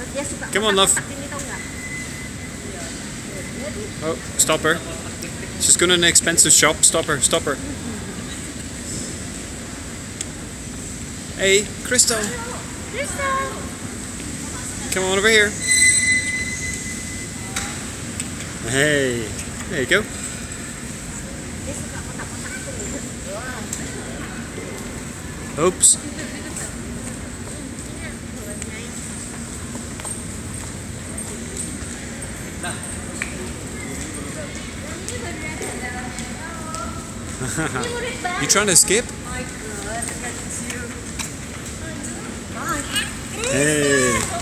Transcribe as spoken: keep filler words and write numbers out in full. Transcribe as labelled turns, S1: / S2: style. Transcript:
S1: Come on, love. Oh, stop her. She's going to an expensive shop. Stop her, stop her. Hey, Crystal.
S2: Crystal.
S1: Come on over here. Hey, there you go. Oops. You trying to escape?
S2: My God, look at you.
S1: Hey.